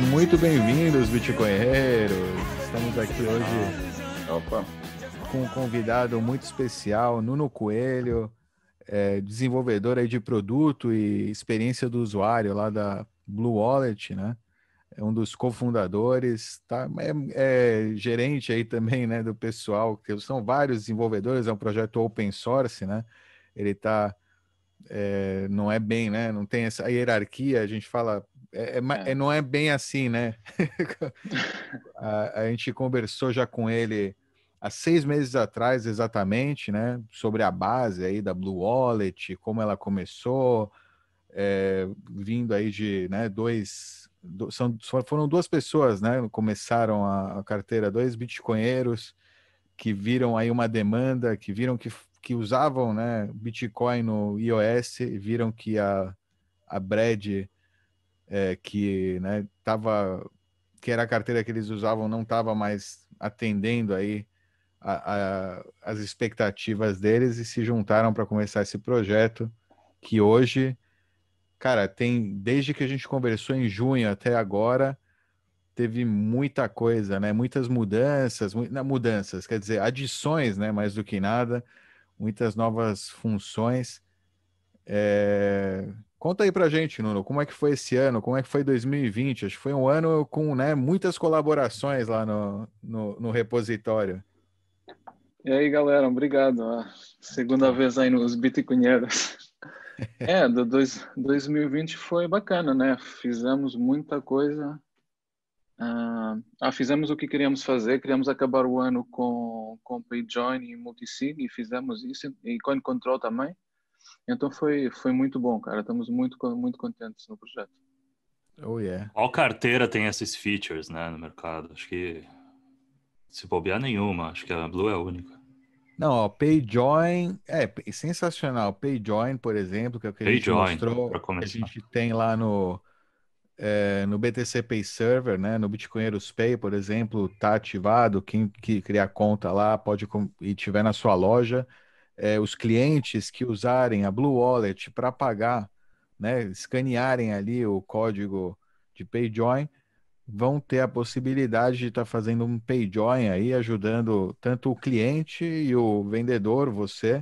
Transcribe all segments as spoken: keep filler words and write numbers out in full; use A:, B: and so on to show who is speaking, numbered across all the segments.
A: muito bem-vindos, bitcoinheiros! Estamos aqui hoje
B: Opa.
A: com um convidado muito especial, Nuno Coelho, é, desenvolvedor aí de produto e experiência do usuário lá da Blue Wallet, né? É um dos cofundadores, tá? É, é gerente aí também, né, do pessoal, que são vários desenvolvedores, é um projeto open source, né? Ele tá, é, não é bem, né? Não tem essa hierarquia, a gente fala, é, é, é, não é bem assim, né? a, a gente conversou já com ele há seis meses atrás, exatamente, né? Sobre a base aí da Blue Wallet, como ela começou, é, vindo aí de, né, dois, do, são, foram duas pessoas, né, começaram a, a carteira, dois bitcoinheiros que viram aí uma demanda, que viram que, que usavam, né, Bitcoin no iOS, e viram que a, a Bread, é, que, né, tava, que era a carteira que eles usavam, não estava mais atendendo aí a, a, as expectativas deles e se juntaram para começar esse projeto que hoje, cara, tem, desde que a gente conversou em junho até agora, teve muita coisa, né? Muitas mudanças, mu não, mudanças, quer dizer, adições, né? Mais do que nada, muitas novas funções. É... Conta aí pra gente, Nuno, como é que foi esse ano? Como é que foi dois mil e vinte? Acho que foi um ano com, né, muitas colaborações lá no, no, no repositório.
B: E aí, galera, obrigado. A segunda vez aí nos Bitcoinheiros. É, do dois, dois mil e vinte foi bacana, né? Fizemos muita coisa. Ah, ah, fizemos o que queríamos fazer. Queríamos acabar o ano com, com PayJoin e Multisig e fizemos isso. E Coin Control também. Então foi, foi muito bom, cara. Estamos muito, muito contentes no projeto.
A: Oh, yeah.
C: Qual carteira tem esses features, né, no mercado? Acho que se bobear nenhuma, acho que a Blue é a única.
A: Não, ó, PayJoin é sensacional. PayJoin, por exemplo, que é o que a gente
C: PayJoin,
A: mostrou,
C: para
A: que a
C: começar.
A: gente tem lá no, é, no B T C Pay Server, né? No Bitcoinheiros Pay, por exemplo, tá ativado. Quem que criar conta lá pode com- e tiver na sua loja, é, os clientes que usarem a Blue Wallet para pagar, né? Escanearem ali o código de PayJoin vão ter a possibilidade de estar fazendo um PayJoin aí, ajudando tanto o cliente e o vendedor, você,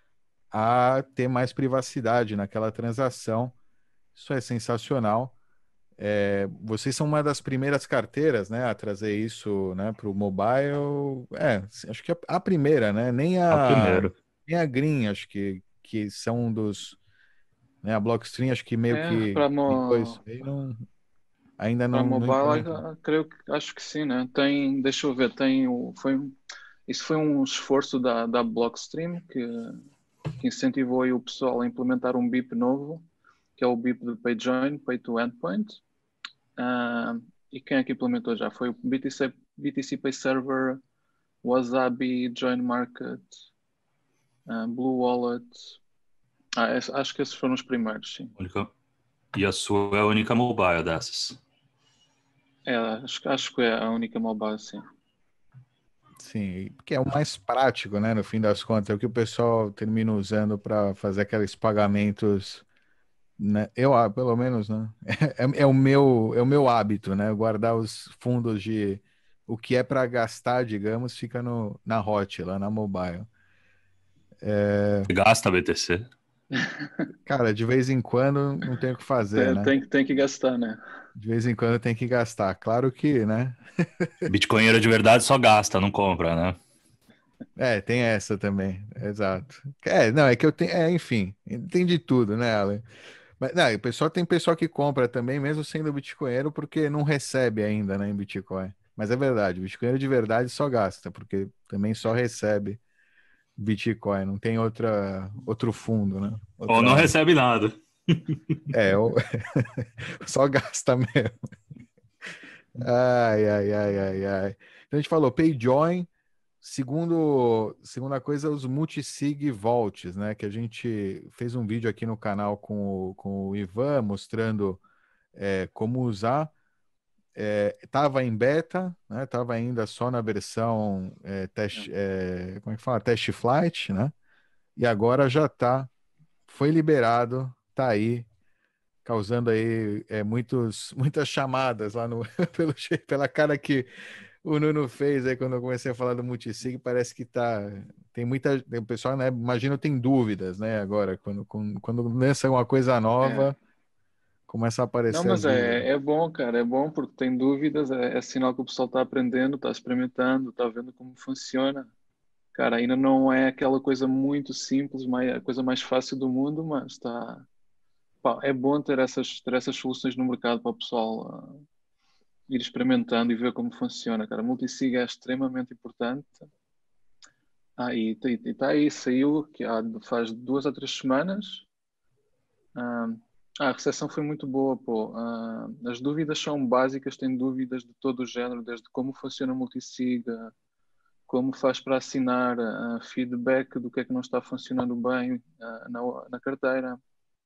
A: a ter mais privacidade naquela transação. Isso é sensacional. É, vocês são uma das primeiras carteiras, né, a trazer isso, né, para o mobile. É, acho que a, a primeira, né? Nem
C: A
A: a,
C: primeira.
A: nem a Green, acho que, que são um dos, né, a Blockstream, acho que meio
B: É,
A: que
B: para
A: criou isso
B: mo
A: aí, não, ainda
B: para
A: não, não
B: mobile,
A: implementou.
B: ah, creio que acho que sim, né? Tem, deixa eu ver, tem o, foi um- isso foi um esforço da, da Blockstream que que incentivou aí o pessoal a implementar um B I P novo, que é o B I P do PayJoin, Pay to Endpoint. Uh, e quem é que implementou já? Foi o B T C, B T C Pay Server, Wasabi, Join Market, uh, Blue Wallet. Ah, acho que esses foram os primeiros, sim.
C: Única... E a sua é a única mobile dessas.
B: É, acho, acho que é a única mobile, sim.
A: Sim, porque é o mais prático, né? No fim das contas, é o que o pessoal termina usando para fazer aqueles pagamentos, né? Eu, ah, pelo menos, né? É, é o meu, é o meu hábito, né? Guardar os fundos de o que é para gastar, digamos, fica no, na Hot, lá na mobile.
C: Você gasta B T C?
A: Cara, de vez em quando não tem o que fazer,
B: tem,
A: né?
B: tem, tem que gastar, né?
A: De vez em quando tem que gastar. Claro que, né?
C: Bitcoinheiro de verdade só gasta, não compra, né?
A: É, tem essa também, exato. É, não, é que eu tenho, é, enfim, tem de tudo, né, Alan? Mas, não, o pessoal tem pessoal que compra também, mesmo sendo bitcoinheiro, porque não recebe ainda, né, em Bitcoin. Mas é verdade, bitcoinheiro de verdade só gasta, porque também só recebe Bitcoin, não tem outra, outro fundo, né?
C: Ou não
A: Outra,
C: recebe nada.
A: é, ou- só gasta mesmo. Ai, ai, ai, ai, ai. Então a gente falou PayJoin. Segundo, segunda coisa, os multisig vaults, né? Que a gente fez um vídeo aqui no canal com o, com o Ivan mostrando é, como usar. Estava em beta, né? Estava ainda só na versão é, teste, é, como é que fala? Test flight, né? E agora já está, foi liberado, tá aí. causando aí é, muitos, muitas chamadas lá no, pelo, pela cara que o Nuno fez aí quando eu comecei a falar do multisig, parece que tá. Tem muita. O pessoal, né? Imagino tem dúvidas, né? Agora, quando, quando, quando lança uma coisa
B: É.
A: nova, começa a
B: Não,
A: aparecer as
B: mas
A: dúvidas.
B: é, é bom, cara, é bom porque tem dúvidas, é, é sinal que o pessoal está aprendendo, está experimentando, está vendo como funciona. Cara, ainda não é aquela coisa muito simples, mais, a coisa mais fácil do mundo, mas está, pá, é bom ter essas, ter essas soluções no mercado para o pessoal ah, ir experimentando e ver como funciona, cara. Multisig é extremamente importante. Ah, e está aí, saiu que há, faz duas ou três semanas. Ah, a recepção foi muito boa, pô. Ah, as dúvidas são básicas, tem dúvidas de todo o género, desde como funciona o multisig, ah, como faz para assinar, ah, feedback do que é que não está funcionando bem ah, na, na carteira.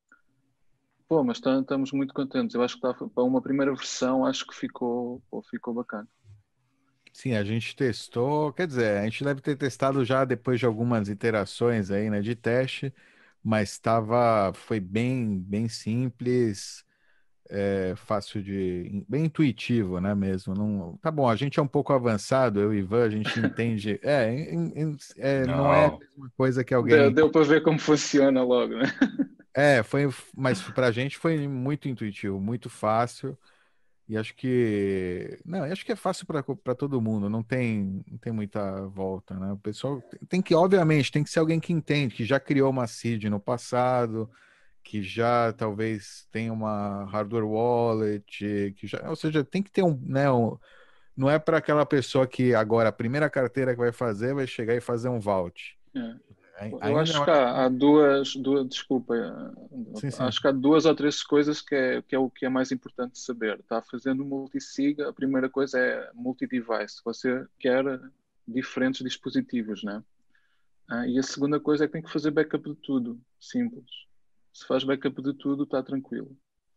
B: Pô, mas tá- estamos muito contentes. Eu acho que está para uma primeira versão, acho que ficou, pô, ficou bacana.
A: Sim, a gente testou, quer dizer, a gente deve ter testado já depois de algumas iterações aí, né, de teste, mas estava, foi bem, bem simples, é, fácil de, bem intuitivo, né, mesmo. Não, tá bom, a gente é um pouco avançado, eu e Ivan, a gente entende, é, em- em- é, não é a
C: Não.
A: mesma coisa que
B: Deu,
A: alguém,
B: deu para ver como funciona logo, né?
A: é, foi, mas pra gente foi muito intuitivo, muito fácil. E acho que. Não, eu acho que é fácil para para todo mundo, não tem, não tem muita volta, né? O pessoal tem tem que, obviamente, tem que ser alguém que entende, que já criou uma seed no passado, que já talvez tenha uma hardware wallet, que já, ou seja, tem que ter um, né? Um, não é para aquela pessoa que agora a primeira carteira que vai fazer vai chegar e fazer um vault.
B: É.
A: Ai-
B: Eu
A: Ainda eu
B: acho que
A: acho
B: há, há
A: que.
B: duas, duas, desculpa, eh,
A: Sim, sim.
B: acho que há duas ou três coisas que é, que é o que é mais importante saber. Está fazendo multisig, a primeira coisa é multi-device. Você quer diferentes dispositivos, né? Ah, e a segunda coisa é que tem que fazer backup de tudo. Simples. Se faz backup de tudo, está tranquilo.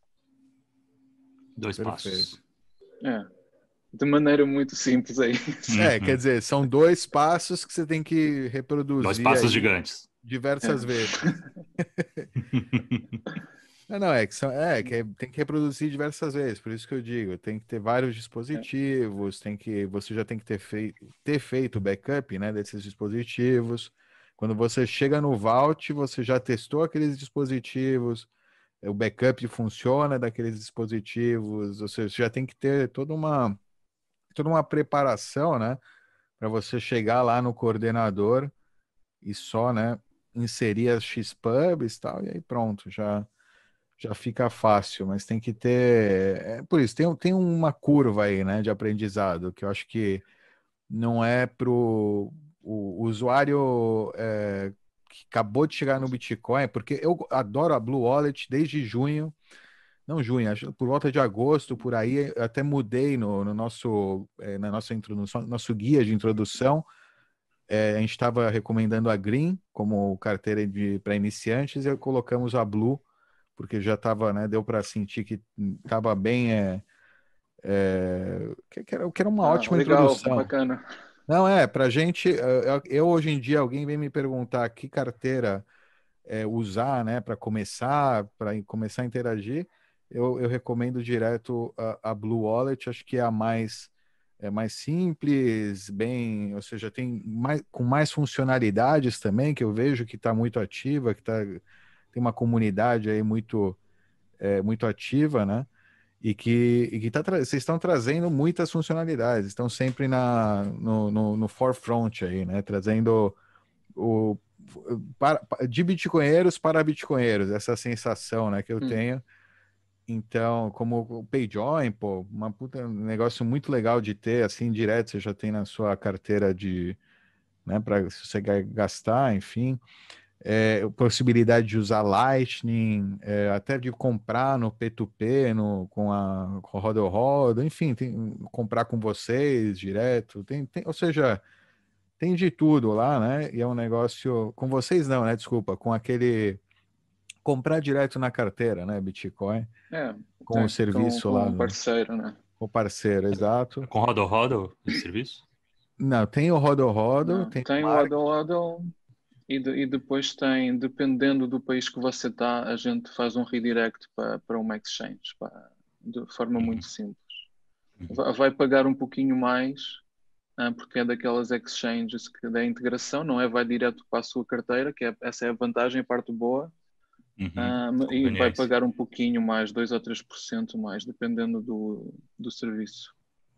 C: Dois
A: Perfeito.
C: passos.
B: É. De maneira muito simples aí.
A: É, quer
C: Uhum.
A: dizer, são dois passos que você tem que
C: Dois
A: reproduzir
C: passos
A: aí
C: gigantes.
A: diversas
B: É.
A: vezes. Não, não, é que, são, é, que é- tem que reproduzir diversas vezes, por isso que eu digo, tem que ter vários
B: É.
A: dispositivos, tem que, você já tem que ter, fei, ter feito o backup, né, desses dispositivos. Quando você chega no Vault, você já testou aqueles dispositivos, o backup funciona daqueles dispositivos, ou seja, você já tem que ter toda uma, toda uma preparação, né, para você chegar lá no coordenador e só, né, inserir as Xpubs e tal, e aí pronto, já já fica fácil, mas tem que ter. É por isso, tem, tem uma curva aí, né, de aprendizado, que eu acho que não é pro o usuário é, que acabou de chegar no Bitcoin, porque eu adoro a Blue Wallet desde junho, não junho, acho por volta de agosto, por aí, eu até mudei no, no nosso, é, na nossa introdução, nosso guia de introdução. É, a gente estava recomendando a Green como carteira de para iniciantes e colocamos a Blue porque já estava, né, deu para sentir que estava bem, é, é, que, que era, que era uma
B: Ah,
A: ótima
B: legal,
A: introdução.
B: bacana.
A: Não é, para gente, eu, eu hoje em dia alguém vem me perguntar que carteira é, usar, né, para começar, para começar a interagir, eu, eu recomendo direto a, a Blue Wallet, acho que é a mais é mais simples, bem, ou seja, tem mais, com mais funcionalidades também, que eu vejo que está muito ativa, que tá, tem uma comunidade aí muito é, muito ativa, né? E que, e que tá vocês estão trazendo muitas funcionalidades, estão sempre na, no, no, no forefront aí, né? Trazendo o, para, de bitcoinheiros para bitcoinheiros, essa sensação, né, que eu
B: Hum.
A: tenho. Então, como o PayJoin, pô, uma puta, um negócio muito legal de ter, assim, direto, você já tem na sua carteira de, né, para se você gastar, enfim é, possibilidade de usar Lightning, é, até de comprar no P dois P, no, com a com o Rodo Rodo, enfim, tem, comprar com vocês direto, tem, tem, ou seja, tem de tudo lá, né? E é um negócio com vocês não, né? Desculpa, com aquele comprar direto na carteira, né? Bitcoin,
B: É,
A: com o
B: tem, com,
A: serviço lá
B: com um
A: do
B: parceiro, né?
A: o parceiro, exato.
C: Com rodo rodo esse serviço?
A: Não, tem o Rodo Rodo,
B: Não,
A: tem o
B: tem o
A: Mark,
B: Huddle Huddle E, de, e depois tem, dependendo do país que você está, a gente faz um redirect para, para uma exchange, para, de forma
C: Uhum.
B: muito simples.
C: Uhum.
B: Vai, vai pagar um pouquinho mais, ah, porque é daquelas exchanges que da integração, não é? Vai direto para a sua carteira, que é, essa é a vantagem, a parte boa.
C: Uhum.
B: Ah, e vai
C: Conveniência.
B: pagar um pouquinho mais, dois ou três por cento mais, dependendo do, do serviço.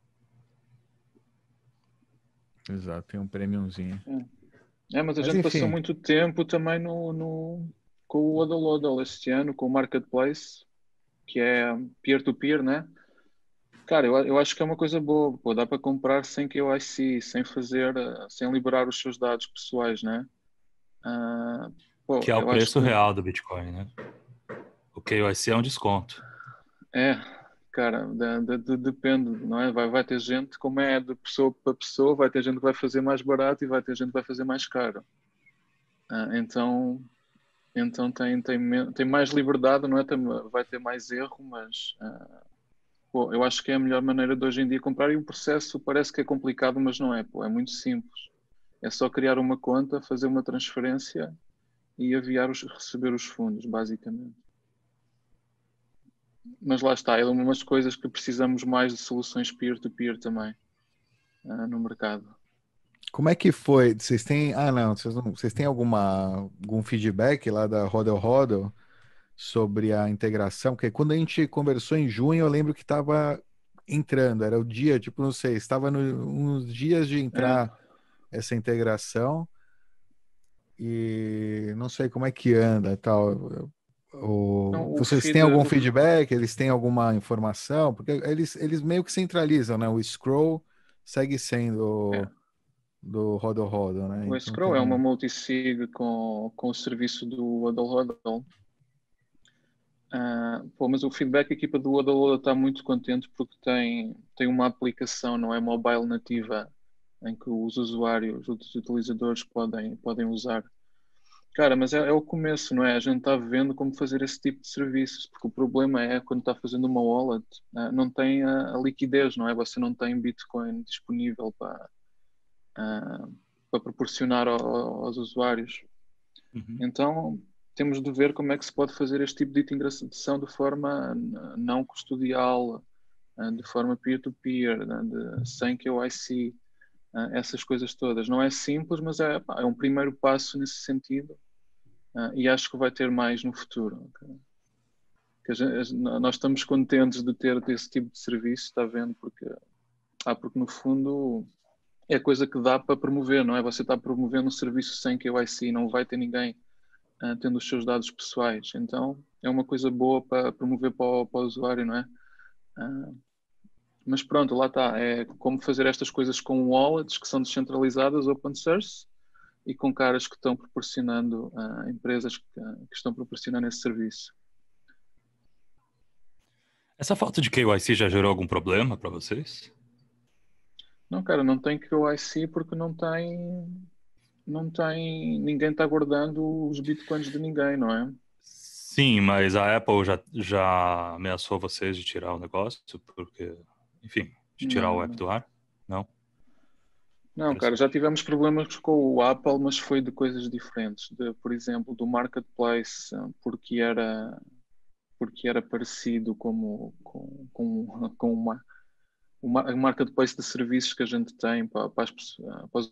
A: Exato, tem um premiumzinho.
B: É, mas a
A: Mas
B: gente passou
A: enfim,
B: muito tempo também no, no, com o Hodl Hodl este ano, com o Marketplace, que é peer-to-peer, né? Cara, eu, eu acho que é uma coisa boa, pô, dá para comprar sem K Y C, sem fazer, eh, sem liberar os seus dados pessoais, né? Ah, pô,
C: Que é o
B: eu acho
C: preço
B: que
C: real do Bitcoin, né? O K Y C é um desconto.
B: é, cara, de- de- de- depende, não é? Vai, vai ter gente, como é de pessoa para pessoa, vai ter gente que vai fazer mais barato e vai ter gente que vai fazer mais caro. Ah, então, então tem, tem, men- tem mais liberdade, não é? Tem- vai ter mais erro, mas ah, pô, eu acho que é a melhor maneira de hoje em dia comprar e o processo parece que é complicado, mas não é, pô, é muito simples. É só criar uma conta, fazer uma transferência e enviar os, receber os fundos, basicamente. Mas lá está, é umas coisas que precisamos mais de soluções peer-to-peer também, ah, no mercado.
A: como é que foi? Vocês têm. Ah, não, vocês, não, vocês têm alguma, algum feedback lá da Hodel Hodel sobre a integração? Porque quando a gente conversou em junho, eu lembro que estava entrando, era o dia, tipo, não sei, estava no, uns dias de
B: É,
A: entrar essa integração e não sei como é que anda, tal. O,
B: então, o
A: vocês têm
B: feed,
A: algum
B: o,
A: feedback? Eles têm alguma informação? Porque eles, eles meio que centralizam, né? O scroll segue
B: é,
A: sendo do Rodo Rodo, né?
B: o
A: Então
B: escrow é uma
A: tem.
B: multisig com, com o serviço do Hodl Hodl. Ah, pô, mas o feedback, a equipa do Hodl Hodl está muito contente porque tem, tem uma aplicação, não é mobile nativa, em que os usuários, os utilizadores podem, podem usar. Cara, mas é, é o começo, não é? A gente está vendo como fazer esse tipo de serviços, porque o problema é quando está fazendo uma wallet, ah, não tem a, a liquidez, não é? Você não tem Bitcoin disponível para, ah, para proporcionar ao- aos usuários.
C: Uhum.
B: Então, temos de ver como é que se pode fazer este tipo de integração de forma ah, não custodial, ah, de forma peer-to-peer, né, de, sem K Y C, ah, essas coisas todas. Não é simples, mas é, pá, é um primeiro passo nesse sentido. Ah, e acho que vai ter mais no futuro. Ok? Que a gente- nós estamos contentes de ter esse tipo de serviço, está vendo? Porque, ah, porque no fundo é coisa que dá para promover, não é? Você está promovendo um serviço sem K Y C, não vai ter ninguém ah, tendo os seus dados pessoais. Então é uma coisa boa para promover para o, para o usuário, não é? Ah, mas pronto, lá está. É como fazer estas coisas com wallets que são descentralizadas, open source, e com caras que estão proporcionando, ah, empresas que, que estão proporcionando esse serviço.
C: Essa falta de K Y C já gerou algum problema para vocês?
B: Não, cara, não tem K Y C porque não tem, não tem, ninguém está guardando os bitcoins de ninguém, não é?
C: Sim, mas a Apple já, já ameaçou vocês de tirar o negócio, porque, enfim, de tirar o
B: Não,
C: app
B: não.
C: do ar? Não?
B: Não, cara, já
C: Interessante.
B: tivemos problemas com o Apple, mas foi de coisas diferentes. De, por exemplo, do Marketplace, ah, porque era, porque era parecido como, com, com, com uma, uma um Marketplace de serviços que a gente tem para, para as pessoas, para os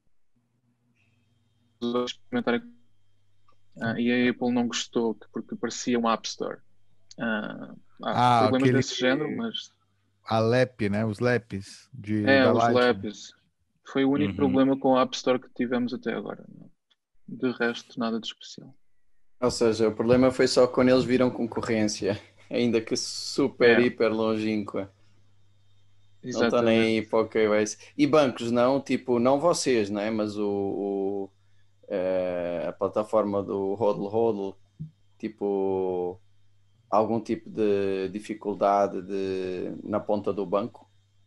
B: usuários experimentarem. Ah, e a Apple não gostou, porque parecia um App Store. Ah, há
A: Ah,
B: problemas
A: aquele.
B: desse género, mas
A: A Lep, né? Os Leps de,
B: é,
A: da
B: os
A: Lightning.
B: lápis. Foi o único
C: Uhum.
B: problema com a App Store que tivemos até agora. De resto, nada de especial.
D: Ou seja, o problema foi só quando eles viram concorrência, ainda que super,
B: É,
D: hiper longínqua. Não está nem
B: exatamente.
D: aí para o K Y C. E bancos não, tipo, não vocês, não é? Mas o, o, eh, a plataforma do Hodl Hodl, tipo, algum tipo de dificuldade de, na ponta do banco?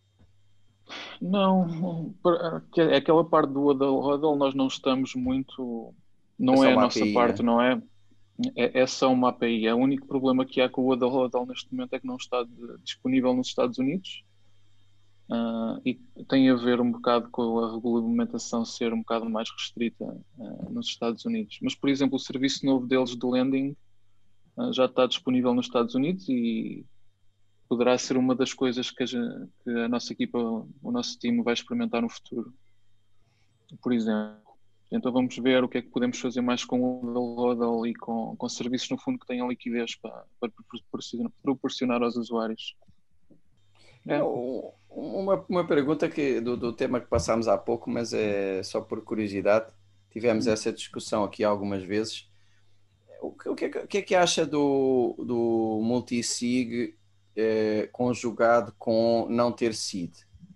B: Não, para- que- é aquela parte do Huddle Huddle nós não estamos muito.
D: É
B: Não
D: só
B: é a
D: uma
B: nossa
D: A P I,
B: parte,
D: né?
B: não é? É, é só uma A P I. É o único problema que há com o Huddle Huddle neste momento é que não está de- disponível nos Estados Unidos. Uh, e tem a ver um bocado com a regulamentação ser um bocado mais restrita uh, nos Estados Unidos. Mas, por exemplo, o serviço novo deles de lending uh, já está disponível nos Estados Unidos e poderá ser uma das coisas que a, gen- que a nossa equipa, o nosso time vai experimentar no futuro, por exemplo. Então vamos ver o que é que podemos fazer mais com o Hodl Hodl e com, com serviços no fundo que tenham liquidez para, para proporcionar, proporcionar aos usuários. É.
D: Não, Uma, uma pergunta que, do, do tema que passámos há pouco, mas é só por curiosidade. Tivemos essa discussão aqui algumas vezes. O que, o que, é que- o que é que acha do, do multisig eh, conjugado com não ter seed?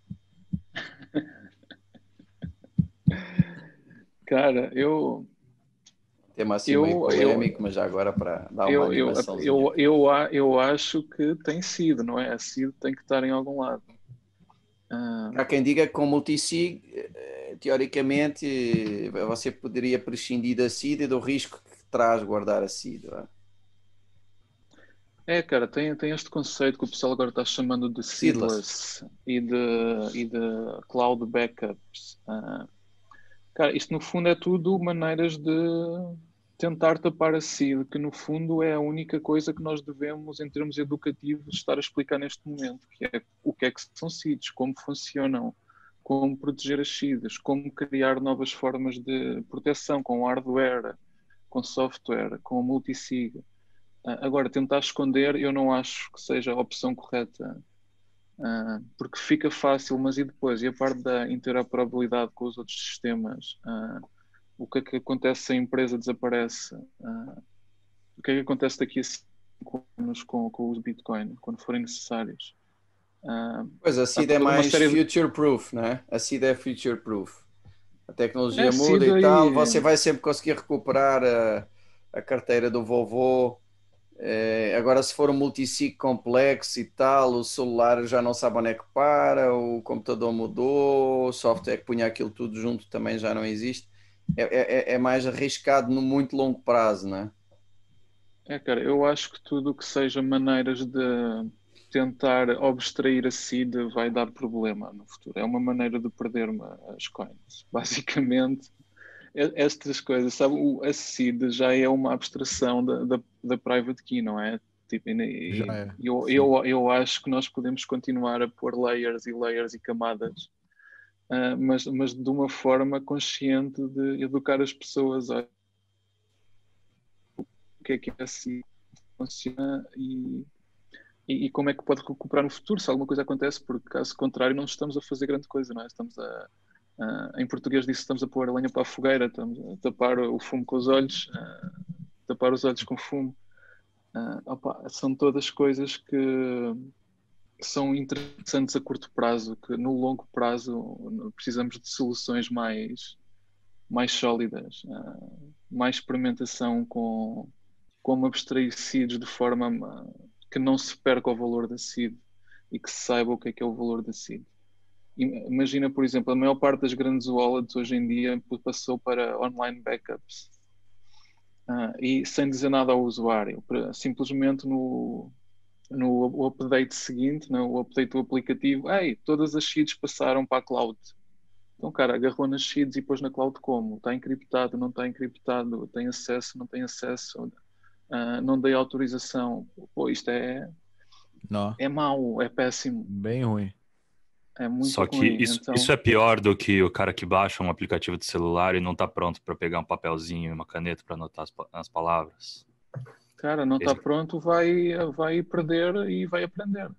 B: Cara, eu,
D: Tema assim
B: eu,
D: meio
B: eu,
D: polémico, mas já agora para dar uma
B: eu, eu,
D: animaçãozinha.
B: eu, eu, a- eu acho que tem sido, não é? A seed tem que estar em algum lado. Ah,
D: Há quem diga que com multisig, eh, teoricamente, eh, você poderia prescindir da seed e do risco que traz guardar a seed. Não é?
B: é, cara, tem, tem este conceito que o pessoal agora está chamando de
D: Seedless.
B: seedless e de, e de cloud backups. Ah, cara, isto no fundo é tudo maneiras de tentar tapar a seed, que no fundo é a única coisa que nós devemos, em termos educativos, estar a explicar neste momento, que é o que é que são seeds, como funcionam, como proteger as seeds, como criar novas formas de proteção com hardware, com software, com multisig. Ah, Agora, tentar esconder, eu não acho que seja a opção correta, ah, porque fica fácil, mas e depois? E a parte da interoperabilidade com os outros sistemas? Ah, o que é que acontece se a empresa desaparece? Ah, o que é que acontece daqui a cinco anos com, com os Bitcoin, quando forem necessários? Ah,
D: Pois a
B: há
D: seed é
B: toda uma
D: mais
B: série de.
D: future-proof, não é? A seed é future-proof. A tecnologia
B: É
D: muda e
B: sido
D: tal,
B: aí.
D: você vai sempre conseguir recuperar a, a carteira do vovô. Eh, agora, se for um multisig complexo e tal, o celular já não sabe onde é que para, o computador mudou, o software que punha aquilo tudo junto também já não existe. É, é, é mais arriscado no muito longo prazo, não é?
B: É, cara, eu acho que tudo o que seja maneiras de tentar abstrair a seed vai dar problema no futuro. É uma maneira de perder uma- as coins. Basicamente, e- estas coisas, sabe, o, a seed já é uma abstração da, da, da private key, não é? Tipo,
A: Já
B: e-
A: é.
B: e eu,
A: Sim.
B: eu, eu acho que nós podemos continuar a pôr layers e layers e camadas, ah, mas, mas de uma forma consciente de educar as pessoas a o que é que é a seed funciona e E, e como é que pode recuperar no futuro se alguma coisa acontece, porque caso contrário não estamos a fazer grande coisa, não é? Estamos a, a em português disso estamos a pôr a lenha para a fogueira, estamos a tapar o fumo com os olhos, a tapar os olhos com fumo. Ah, opa, são todas coisas que são interessantes a curto prazo, que no longo prazo precisamos de soluções mais, mais sólidas, ah, mais experimentação com como abstrair seeds de forma a- que não se perca o valor da seed e que se saiba o que é que é o valor da seed. Imagina, por exemplo, a maior parte das grandes wallets hoje em dia passou para online backups. Ah, e sem dizer nada ao usuário, para- simplesmente no, no update seguinte, no update do aplicativo, ei, todas as seeds passaram para a cloud. Então, cara, agarrou nas seeds e pôs na cloud como? Está encriptado, não está encriptado, tem acesso, não tem acesso, ah, não dei autorização. Pô, isto é,
A: Não,
B: é mau, é péssimo,
A: bem ruim.
B: é muito
C: Só que
B: ruim.
C: isso, isso
B: Então,
C: é pior do que o cara que baixa um aplicativo de celular e não tá pronto para pegar um papelzinho e uma caneta para anotar as, pa- as palavras.
B: cara, não está
C: Esse-
B: pronto, vai, vai perder e vai aprender.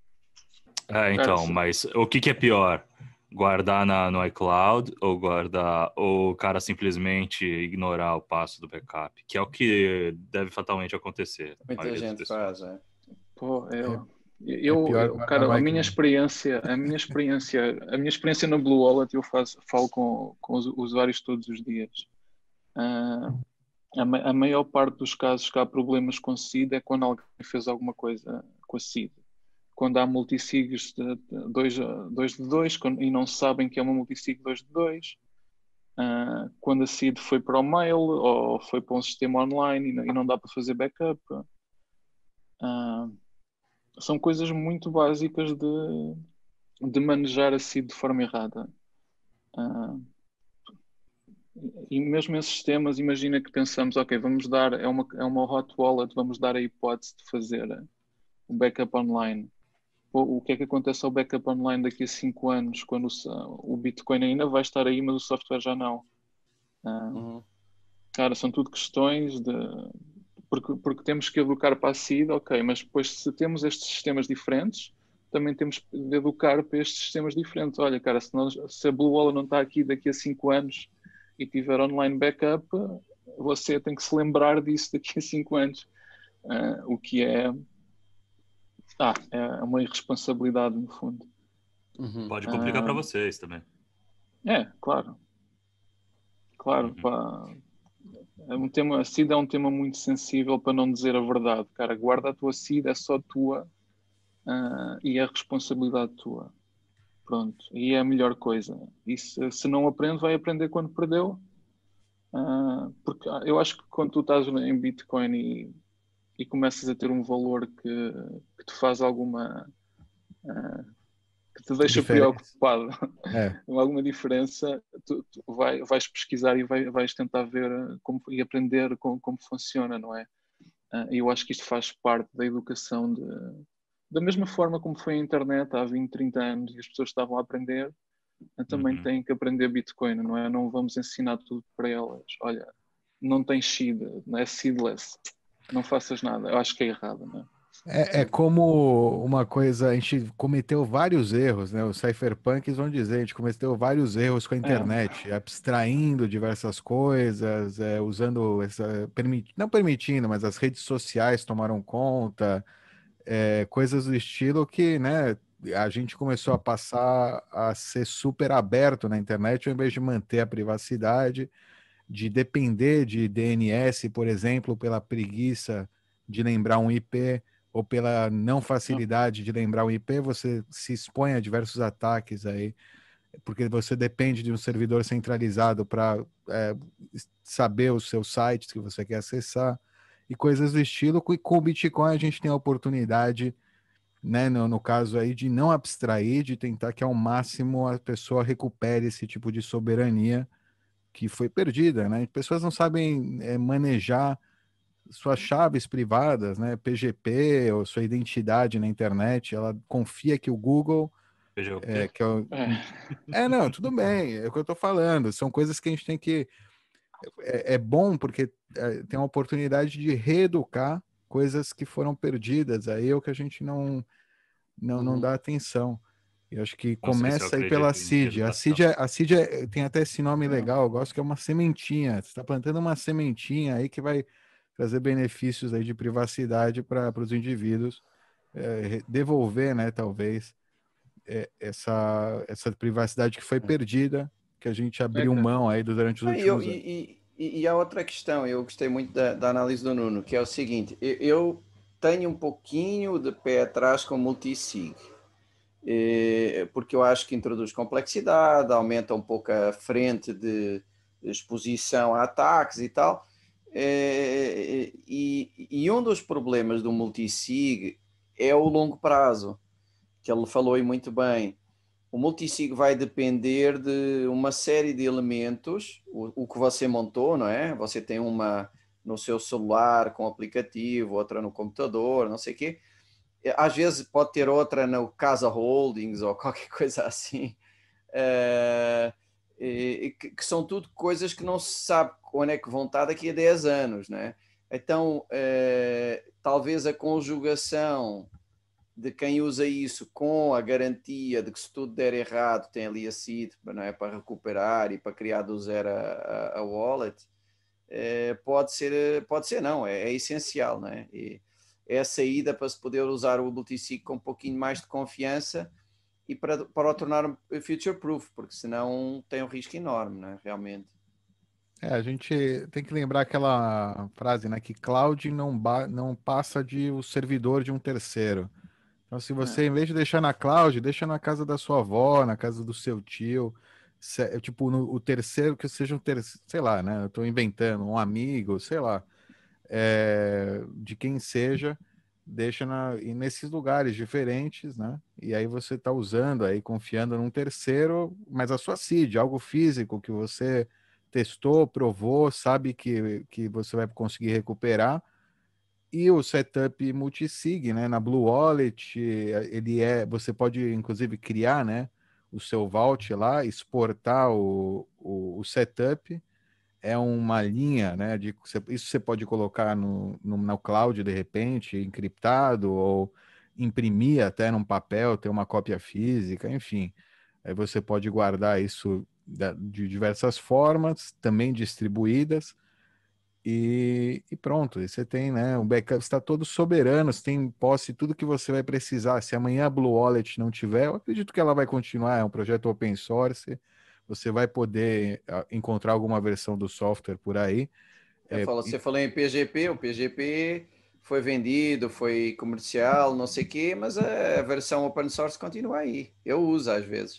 C: É,
B: Cara,
C: então,
B: se-
C: mas o que que é pior? Guardar na, no iCloud ou guardar, ou o cara simplesmente ignorar o passo do backup, que é o que deve fatalmente acontecer, a
D: Muita
C: maioria das
D: gente
C: pessoas.
D: faz, é.
B: pô,
A: É,
B: eu,
A: é
B: eu,
A: pior
B: eu,
A: guardar
B: cara,
A: no
B: a minha
A: iCloud.
B: experiência, a minha experiência, a minha experiência na Blue Wallet, eu faço, falo com, com os usuários todos os dias. Ah, a, ma- a maior parte dos casos que há problemas com seed é quando alguém fez alguma coisa com a seed. Quando há multisigs de dois de dois e não sabem que é uma multisig dois de dois. Uh, quando a seed foi para o mail ou foi para um sistema online e não, e não dá para fazer backup. Uh, são coisas muito básicas de, de manejar a seed de forma errada. Uh, e mesmo esses sistemas, imagina que pensamos, ok, vamos dar, é uma, é uma hot wallet, vamos dar a hipótese de fazer um backup online. O, o que é que acontece ao backup online daqui a cinco anos, quando o, o Bitcoin ainda vai estar aí, mas o software já não? Uh,
D: Uhum.
B: Cara, são tudo questões de... Porque, porque temos que educar para a seed, ok, mas depois se temos estes sistemas diferentes, também temos de educar para estes sistemas diferentes. Olha, cara, se, nós, se a Blue Wallet não está aqui daqui a cinco anos e tiver online backup, você tem que se lembrar disso daqui a cinco anos. Uh, o que é, ah, é uma irresponsabilidade, no fundo.
D: Uhum.
C: Pode complicar para
B: Uh,
C: vocês também.
B: É, claro. Claro,
C: Uhum.
B: pá. É um tema, a seed é um tema muito sensível, para não dizer a verdade. Cara, guarda a tua seed, é só tua uh, e é responsabilidade tua. Pronto, e é a melhor coisa. E se, se não aprende, vai aprender quando perdeu. Uh, porque eu acho que quando tu estás em Bitcoin e, e começas a ter um valor que, que te faz alguma... Uh, que te deixa
A: Diferença.
B: preocupado
A: É.
B: com alguma diferença, tu, tu vai, vais pesquisar e vai, vais tentar ver como, e aprender como, como funciona, não é? E eu acho que isto faz parte da educação de, da mesma forma como foi a internet há vinte, trinta anos e as pessoas estavam a aprender, também
C: Uhum.
B: têm que aprender Bitcoin, não é? Não vamos ensinar tudo para elas. Olha, não tens seed, não é seedless, não faças nada. Eu acho que é errado, não é?
A: É, é como uma coisa, a gente cometeu vários erros, né? Os cypherpunks vão dizer, a gente cometeu vários erros com a
B: É,
A: internet, abstraindo diversas coisas, é, usando essa, permit, não permitindo, mas as redes sociais tomaram conta, é, coisas do estilo que, né, a gente começou a passar a ser super aberto na internet, ao invés de manter a privacidade, de depender de D N S, por exemplo, pela preguiça de lembrar um I P ou pela não facilidade de lembrar um I P, você se expõe a diversos ataques aí, porque você depende de um servidor centralizado para é, saber os seus sites que você quer acessar e coisas do estilo. E com o Bitcoin a gente tem a oportunidade, né, no, no caso aí, de não abstrair, de tentar que ao máximo a pessoa recupere esse tipo de soberania que foi perdida, né? Pessoas não sabem é, manejar suas chaves privadas, né? P G P ou sua identidade na internet. Ela confia que o Google
C: Veja o
A: é,
C: quê?
A: que é, o...
B: é,
A: é, não, tudo bem, é o que eu estou falando. São coisas que a gente tem que é, é bom porque é, tem a oportunidade de reeducar coisas que foram perdidas. Aí é o que a gente não não, não
D: Uhum.
A: dá atenção. Eu acho que
C: Não sei se eu
A: começa aí pela
C: acredito em
A: seed. A seed,
C: educação.
A: é- a seed é- tem até esse nome
B: não.
A: legal, eu gosto que é uma sementinha. Você está plantando uma sementinha aí que vai trazer benefícios aí de privacidade para os indivíduos, é, re- devolver, né, talvez, é, essa, essa privacidade que foi perdida, que a gente
B: É,
A: abriu
B: cara.
A: mão aí durante os
D: Ah, E, eu,
A: últimos anos.
D: e, e, e há outra questão, eu gostei muito da, da análise do Nuno, que é o seguinte: eu, eu tenho um pouquinho de pé atrás com multisig, eh, porque eu acho que introduz complexidade, aumenta um pouco a frente de exposição a ataques e tal. Eh, E, e um dos problemas do multisig é o longo prazo, que ele falou aí muito bem. O multisig vai depender de uma série de elementos, o, o que você montou, não é? Você tem uma no seu celular com aplicativo, outra no computador, não sei o quê. Às vezes pode ter outra no Casa Holdings ou qualquer coisa assim. Uh, e, que, que são tudo coisas que não se sabe onde é que vão estar daqui a dez anos, né? Então, uh, talvez a conjugação de quem usa isso com a garantia de que se tudo der errado tem ali a seed, não é, para recuperar e para criar do zero a, a, a wallet, é, pode ser, pode ser não, é, é essencial, não é? E é a saída para se poder usar o multisig com um pouquinho mais de confiança e para, para o tornar future proof, porque senão tem um risco enorme, não é? Realmente.
A: É, a gente tem que lembrar aquela frase, né, que cloud não, ba- não passa de o servidor de um terceiro. Então, se você,
B: É.
A: em vez de deixar na cloud, deixa na casa da sua avó, na casa do seu tio, se- é, tipo, no, o terceiro que seja um terceiro, sei lá, né? Eu tô inventando, um amigo, sei lá, é, de quem seja, deixa na, e nesses lugares diferentes, né? E aí você está usando aí, confiando num terceiro, mas a sua seed, algo físico que você testou, provou, sabe que, que você vai conseguir recuperar. E o setup multisig, né? Na Blue Wallet, ele é, você pode inclusive criar, né? O seu vault lá, exportar o, o, o setup. É uma linha, né? De, isso você pode colocar no, no, no cloud de repente, encriptado, ou imprimir até num papel, ter uma cópia física, enfim. Aí você pode guardar isso de diversas formas, também distribuídas. E, e pronto, e você tem, né? O backup está todo soberano, você tem em posse tudo que você vai precisar. Se amanhã a Blue Wallet não tiver, eu acredito que ela vai continuar, é um projeto open source. Você vai poder ah, encontrar alguma versão do software por aí.
D: Eu
A: É,
D: falo,
A: e-
D: você falou em P G P, o P G P foi vendido, foi comercial, não sei o quê, mas a versão open source continua aí. Eu uso às vezes.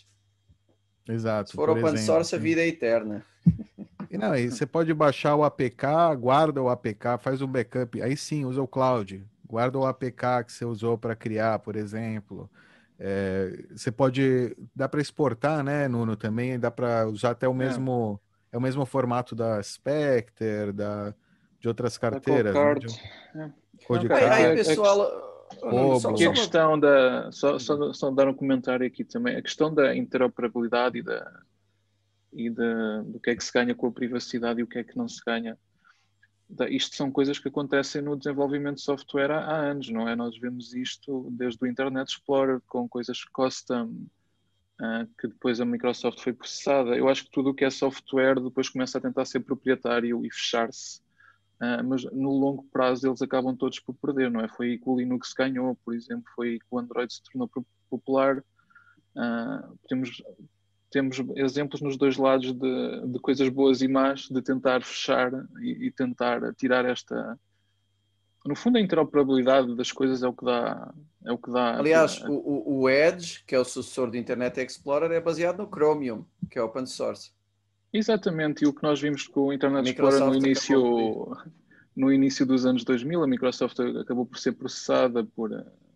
D: Se
A: exato,
D: for
A: por
D: open
A: exemplo.
D: source, a
A: Tem...
D: vida é eterna.
A: E não, aí você pode baixar o A P K, guarda o A P K, faz um backup. Aí sim, usa o cloud. Guarda o A P K que você usou para criar, por exemplo. É, você pode, dá para exportar, né, Nuno, também, dá para usar até o
B: É,
A: mesmo, é o mesmo formato da Spectre, da, de outras
B: da
A: carteiras, né,
B: Cocard.
A: de
B: É. Não, cara,
D: Aí,
B: aqui
D: aí
B: a,
A: Codecar,
B: a,
D: pessoal,
B: ques-
D: oh, Nuno, só,
B: aqui a
D: só
A: Cobol.
D: uma...
B: questão da. Só, só, só dar um comentário aqui também. A questão da interoperabilidade e, da, e da, do que é que se ganha com a privacidade e o que é que não se ganha. Da, isto são coisas que acontecem no desenvolvimento de software há, há anos, não é? Nós vemos isto desde o Internet Explorer, com coisas custom, uh, que depois a Microsoft foi processada. Eu acho que tudo o que é software depois começa a tentar ser proprietário e fechar-se. Uh, mas no longo prazo eles acabam todos por perder, não é? Foi aí que o Linux ganhou, por exemplo, foi aí que o Android se tornou popular. Uh, temos, temos exemplos nos dois lados de, de coisas boas e más, de tentar fechar e, e tentar tirar esta. No fundo, a interoperabilidade das coisas é o que dá. É o que dá
D: Aliás, o, o, o Edge, que é o sucessor do Internet Explorer, é baseado no Chromium, que é open source.
B: Exatamente, e o que nós vimos com o
D: A
B: Internet Explorer no
D: Microsoft acabou por ir.
B: início, no início dos anos dois mil, a Microsoft acabou por ser processada por,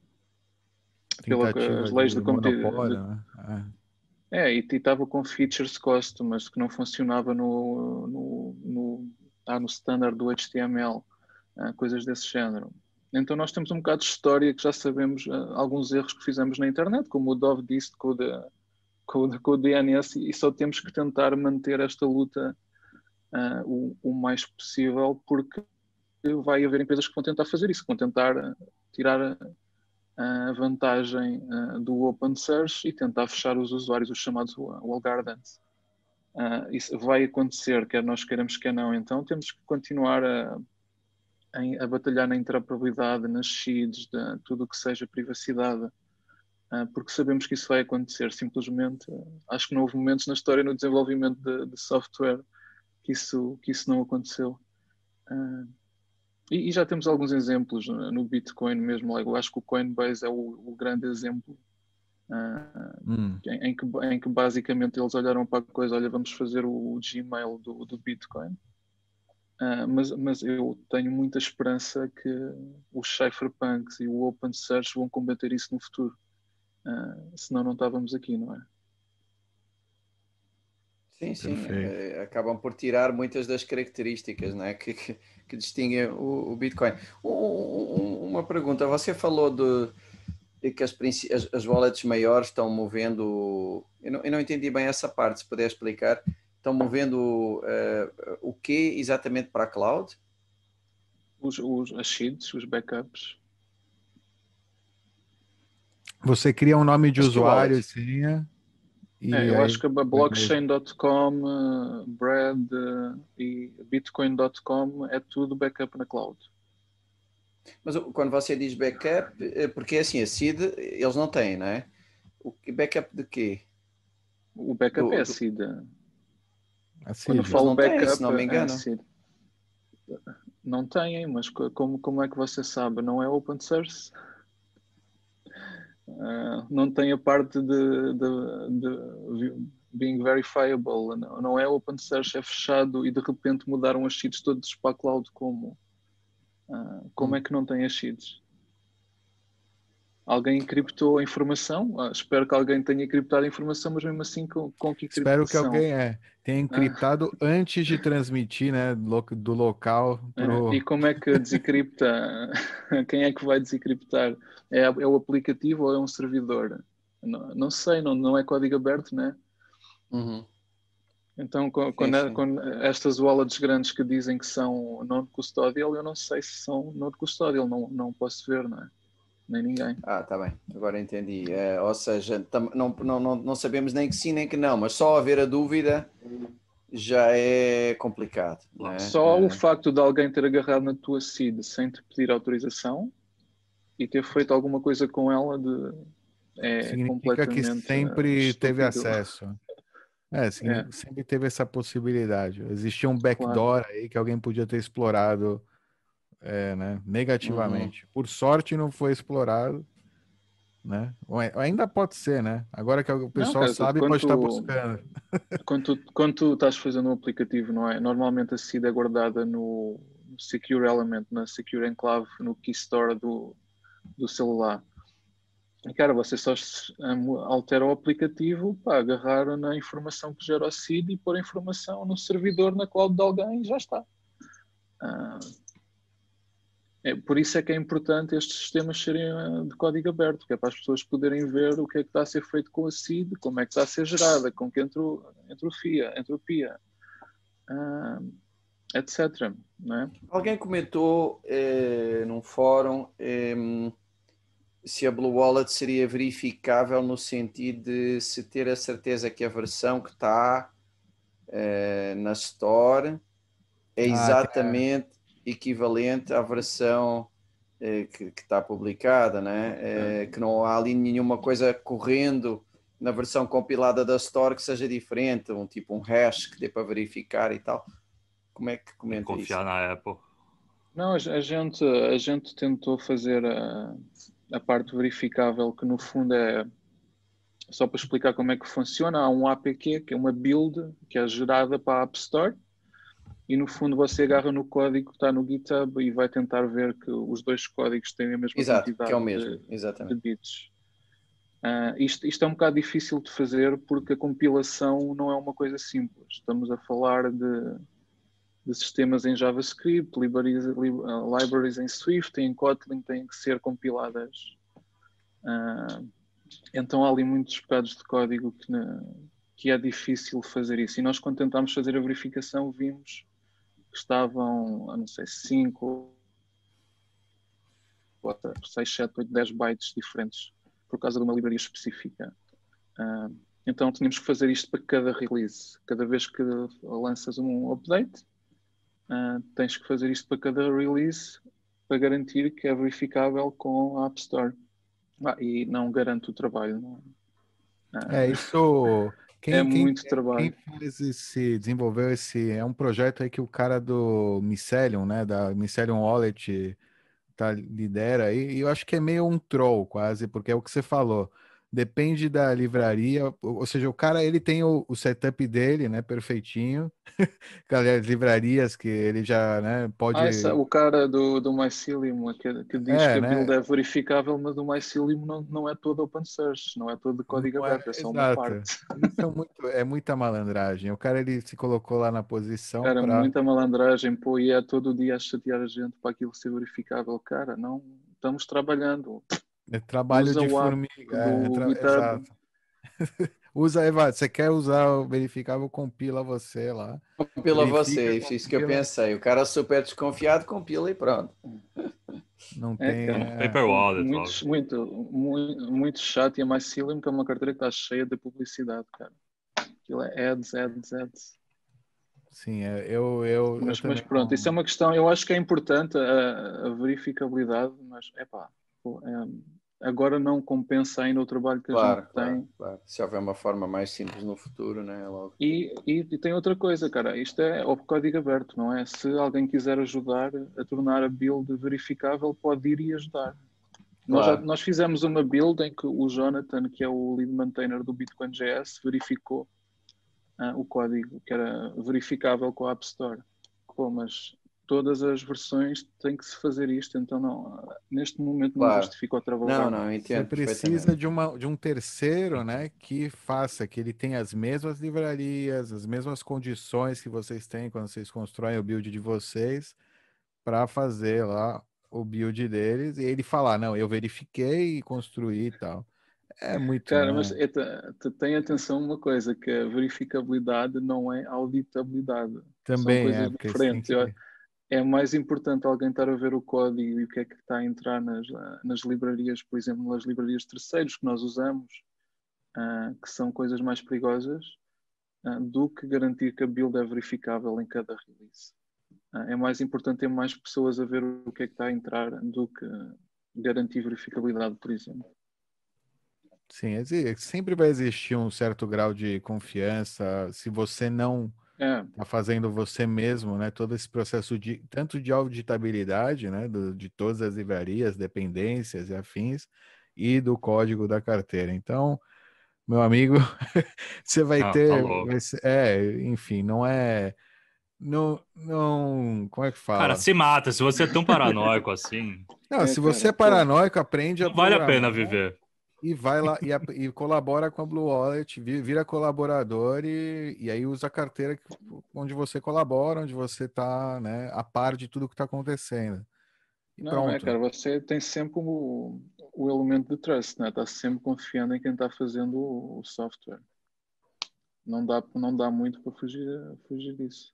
B: pelas
A: Tentativa
B: leis de
A: de
B: competitividade.
A: monopólio, né?
B: É, e estava com features customers que não funcionava no, no, no, ah, no standard do H T M L, ah, coisas desse género. Então nós temos um bocado de história que já sabemos ah, alguns erros que fizemos na internet, como o Dove disse com o, de, com, o, com o D N S, e só temos que tentar manter esta luta ah, o, o mais possível, porque vai haver empresas que vão tentar fazer isso, que vão tentar ah, tirar a vantagem uh, do Open Source e tentar fechar os usuários, os chamados wall gardens. Uh, isso vai acontecer, quer nós queiramos, quer não. Então temos que continuar a, a, a batalhar na interoperabilidade, nas seeds, de tudo o que seja privacidade, uh, porque sabemos que isso vai acontecer. Simplesmente, uh, acho que não houve momentos na história, no desenvolvimento de, de software, que isso, que isso não aconteceu. Uh, E, e já temos alguns exemplos no Bitcoin mesmo. Eu acho que o Coinbase é o, o grande exemplo uh,
A: Hum.
B: em, em, que, em que basicamente eles olharam para a coisa, olha, vamos fazer o, o Gmail do, do Bitcoin. Uh, mas, mas eu tenho muita esperança que os cypherpunks e o open source vão combater isso no futuro. Uh, senão não estávamos aqui, não é?
D: Sim, sim,
A: Perfeito.
D: eh, acabam por tirar muitas das características, não é? que, que, que distinguem o, o Bitcoin. Um- um- uma pergunta, você falou de, de que as, princi- as, as wallets maiores estão movendo, eu não, eu não entendi bem essa parte, se puder explicar, estão movendo eh, o que exatamente para a cloud?
B: Os, os, as seeds, os backups.
A: Você cria um nome de
D: Mas que
A: usuário e
D: wallet?
A: senha
B: É,
A: e
B: eu acho
A: aí
B: que a
A: vai mesmo.
B: blockchain ponto com, uh, Bread uh, e bitcoin ponto com é tudo backup na cloud.
D: Mas o- quando você diz backup, eh, porque é assim, a seed eles não têm, não é? O que- backup de quê?
B: O backup é
D: Do,
B: a
D: do-
B: seed.
A: A
B: Quando eu
A: seed.
D: eles
B: falo
D: não têm, se
B: backup,
D: não me
B: é a
D: engano.
B: seed. Não têm, mas co- como, como é que você sabe? Não é open source? Uh, não tem a parte de, de, de being verifiable. Não, não é open source, é fechado e de repente mudaram as seeds todas para a cloud. Como? Uh, como
D: Hum.
B: é que não tem as seeds? alguém encriptou a informação. Ah, espero que alguém tenha encriptado a informação, mas mesmo assim com, com que
A: Espero que
B: encriptação?
A: alguém é, tenha encriptado antes de transmitir, né, lo- do local
B: É, e
A: pro...
B: como é que desencripta? Quem é que vai desencriptar? É, é o aplicativo ou é um servidor? Não, não sei, não, não é código aberto, né?
D: Uhum.
B: Então, co-
D: Sim,
B: quando, é-
D: sim.
B: quando estas wallets grandes que dizem que são non-custodial, eu não sei se são non-custodial, não, não posso ver, não é? Nem ninguém.
D: Ah, tá bem, agora entendi. É, ou seja, tam- não, não, não, não sabemos nem que sim nem que não, mas só haver a dúvida já é complicado, não é?
B: Só o
D: É,
B: facto de alguém ter agarrado na tua seed sem te pedir autorização e ter feito alguma coisa com ela de, é
A: Significa que
B: completamente eh,
A: sempre teve
B: estúpido.
A: acesso. É,
B: É,
A: signi- sempre teve essa possibilidade. Existia um
B: claro.
A: backdoor aí que alguém podia ter explorado, é, né,
D: uhum.
A: negativamente. Por sorte não foi explorado, né? Ou ai- ainda pode ser, né? Agora que o
B: Não,
A: pessoal
B: cara, tu-
A: sabe,
B: quando
A: pode estar
B: tu,
A: buscando.
B: quando tu, quando tu estás fazendo um aplicativo, não é? Normalmente a seed é guardada no, no Secure Element, na Secure Enclave, no Key Store do, do celular. E, cara, você só se- um, altera o aplicativo para agarrar na informação que gera o seed e pôr a informação no servidor, na cloud de alguém e já está. Ah, é, por isso é que é importante estes sistemas serem ah, de código aberto, que é para as pessoas poderem ver o que é que está a ser feito com a seed, como é que está a ser gerada, com que entro, entropia, entropia, ah, etcétera. Não é?
D: Alguém comentou eh, num fórum em, se a Blue Wallet seria verificável no sentido de se ter a certeza que a versão que está eh, na Store é
A: Ah, tem a-
D: exatamente equivalente à versão eh, que, que está publicada, né? Eh, que não há ali nenhuma coisa correndo na versão compilada da Store que seja diferente, um tipo um hash que dê para verificar e tal. Como é que
C: Tem que
D: comenta isso?
C: confiar na Apple.
B: Não, a, a gente, a gente tentou fazer a, a parte verificável, que no fundo é só para explicar como é que funciona. Há um A P Q, que é uma build, que é gerada para a App Store, e no fundo você agarra no código que está no GitHub e vai tentar ver que os dois códigos têm a mesma
D: Exato, que é
B: quantidade
D: o mesmo,
B: de, de
D: exatamente.
B: bits. Uh, isto, isto é um bocado difícil de fazer porque a compilação não é uma coisa simples. Estamos a falar de, de sistemas em JavaScript, libraries, li, uh, libraries em Swift, em Kotlin têm que ser compiladas. Uh, então há ali muitos pedaços de código que, na, que é difícil fazer isso. E nós, quando tentámos fazer a verificação, vimos que estavam, não sei, cinco, seis, sete, oito, dez bytes diferentes por causa de uma livraria específica. Uh, então tínhamos que fazer isto para cada release. Cada vez que lanças um update, uh, tens que fazer isto para cada release para garantir que é verificável com a App Store. Ah, e não garante o trabalho. Não.
A: É
B: Uh,
A: isso.
B: é
A: Quem, quem,
B: muito trabalho.
A: quem fez esse, desenvolveu esse, é um projeto aí que o cara do Mycelium, né, da Mycelium Wallet, tá, lidera aí, e eu acho que é meio um troll quase, porque é o que você falou. Depende da livraria, ou ou seja, o cara ele tem o, o setup dele, né, perfeitinho, aquelas livrarias que ele já, né,
B: Ah, essa,
A: pode,
B: o cara do, do Mycelium que, que diz que
A: é,
B: a build
A: né,
B: é verificável, mas o Mycelium não, não é todo open source, não é todo de código
A: não é,
B: aberto, é só uma
A: exato.
B: parte.
A: Isso é muito, é muita malandragem. O cara ele se colocou lá na posição
B: Cara,
A: para
B: muita malandragem, pô, e é todo dia a chatear a gente para aquilo ser verificável. Cara, não estamos trabalhando.
A: é trabalho
B: Usa
A: de
B: o app
A: formiga, é, é
B: do
A: tra-
B: GitHub.
A: exato. Usa, Eva, você quer usar o verificável, compila você lá.
D: Compila
A: Verifica,
D: você, isso que eu
A: compila.
D: pensei. O cara super desconfiado, compila e pronto.
A: Não
B: É,
A: tem.
B: cara.
A: É,
C: Paper
B: Pô,
C: Wallet,
B: muito,
C: logo.
B: muito, muito, muito chato. E a Mycelium, que é uma carteira que está cheia de publicidade, cara. Aquilo é ads, ads, ads.
A: sim, é, eu, eu, eu
B: Mas, mas
A: também
B: pronto, isso é
A: não.
B: uma questão, eu acho que é importante a, a verificabilidade, mas epá, pô, é, agora não compensa ainda o trabalho que a gente
D: Claro, claro,
B: tem.
D: claro. Se houver uma forma mais simples no futuro, né? Logo.
B: E, e, e tem outra coisa, cara, isto é o código aberto, não é? Se alguém quiser ajudar a tornar a build verificável, pode ir e ajudar. Nós, já,
D: Claro.
B: nós fizemos uma build em que o Jonathan, que é o lead maintainer do Bitcoin J S, verificou uh, o código, que era verificável com a App Store. Pô, mas todas as versões tem que se fazer isto, então não, neste momento não
D: Claro.
B: justifica o
D: Não,
B: trabalho.
D: não, eu
A: Você
D: entendo
A: precisa
D: perfeitamente.
A: de, uma, de um terceiro, né, que faça, que ele tenha as mesmas livrarias, as mesmas condições que vocês têm quando vocês constroem o build de vocês, para fazer lá o build deles e ele falar, não, eu verifiquei e construí e tal. É muito,
B: Cara, mas
A: né?
B: é, te- te- tem atenção uma coisa, que a verificabilidade não é auditabilidade. São
A: Também é,
B: coisas
A: porque você tem
B: diferentes.
A: que.
B: Eu- é mais importante alguém estar a ver o código e o que é que está a entrar nas, ah, nas livrarias, por exemplo, nas livrarias de terceiros que nós usamos, ah, que são coisas mais perigosas, ah, do que garantir que a build é verificável em cada release. Ah, é mais importante ter mais pessoas a ver o que é que está a entrar do que garantir verificabilidade, por exemplo.
A: Sim, exi- sempre vai existir um certo grau de confiança se você não
B: É,
A: está fazendo você mesmo, né? Todo esse processo de tanto de auditabilidade, né? do- de todas as livrarias, dependências e afins, e do código da carteira. Então, meu amigo, você vai
C: Não, tá
A: ter,
C: louco.
A: vai ser- é, enfim, não é, não, não, como é que
C: Cara,
A: fala?
C: se mata. Se você é tão paranoico assim,
A: Não,
B: é,
A: se você é
B: cara, pô.
A: paranoico, aprende a
C: não vale a
A: programar
C: pena viver.
A: e vai lá e, a- e colabora com a Blue Wallet, vi- vira colaborador e, e aí usa a carteira que- onde você colabora, onde você está, né, a par de tudo que está acontecendo. E
B: Não, é,
A: pronto.
B: cara, você tem sempre o, o elemento de trust, né? Está sempre confiando em quem está fazendo o, o software. Não dá, não dá muito para fugir, fugir disso.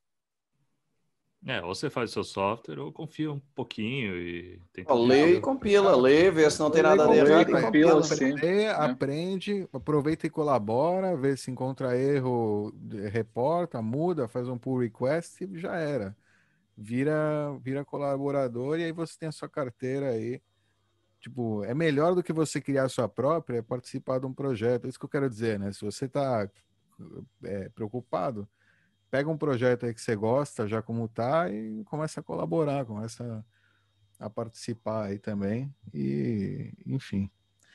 C: É, ou você faz o seu software ou confia um pouquinho e tenta
D: Ó,
C: viver.
D: lê e compila,
A: Exato.
D: lê, vê se não tem
A: Lê e
D: nada de
B: Lê e
D: errado e
A: compila,
B: compila,
D: compila.
B: sim.
A: lê,
B: É.
A: aprende, aproveita e colabora, vê se encontra erro, de- reporta, muda, faz um pull request e já era. Vira, vira colaborador e aí você tem a sua carteira aí. Tipo, é melhor do que você criar a sua própria, é participar de um projeto. É isso que eu quero dizer, né? Se você está preocupado, pega um projeto aí que você gosta, já como tá, e começa a colaborar, começa a participar aí também. E, enfim.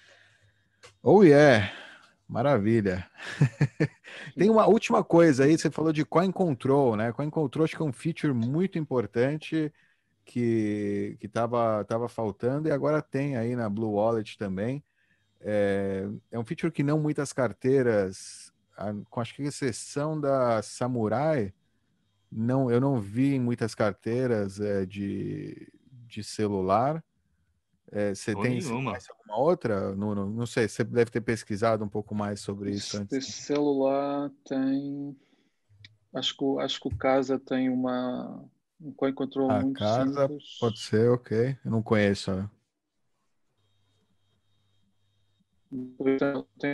A: Oh, yeah! Maravilha. Tem uma última coisa aí, você falou de Coin Control, né? Coin Control acho que é um feature muito importante que que estava tava faltando e agora tem aí na Blue Wallet também. É, é um feature que não muitas carteiras, a- com acho que exceção da Samurai, não, eu não vi em muitas carteiras é, de, de celular. É, você
C: Ou
A: tem, você
C: nenhuma.
A: conhece alguma outra? Não, não, não sei, você deve ter pesquisado um pouco mais sobre isso
B: Esse
A: antes.
B: esse celular tem. Acho que, o- acho que o Casa tem uma, um coin control
A: A
B: muito
A: casa pode
B: simples.
A: ser, ok. Eu não conheço. Ó.
B: Tem,